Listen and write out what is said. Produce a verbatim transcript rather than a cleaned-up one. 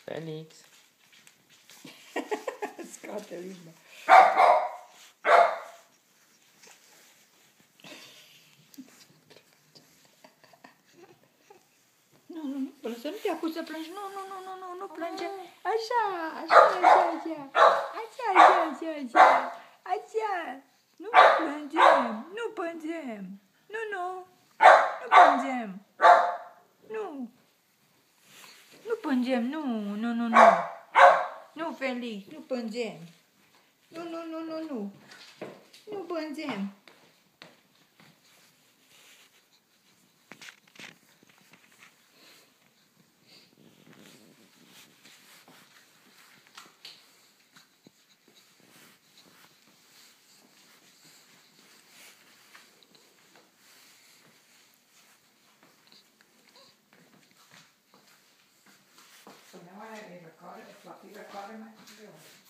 Felix. Scoate limba. Nu, nu, nu, până să nu te apuci să plângi. Nu, nu, nu, nu, nu, nu plânge. Așa, așa, așa, așa. Așa, așa, așa, așa. Așa. Nu plângem, nu plângem. Nu, nu. Nu plângem. Nu. Nu plângem, nu, nu, nu, nu. Nu, Felix, nu plângem. Nu, nu, nu, nu, nu. Nu plângem. Să ne oare recorde, la fi recorde mai greu.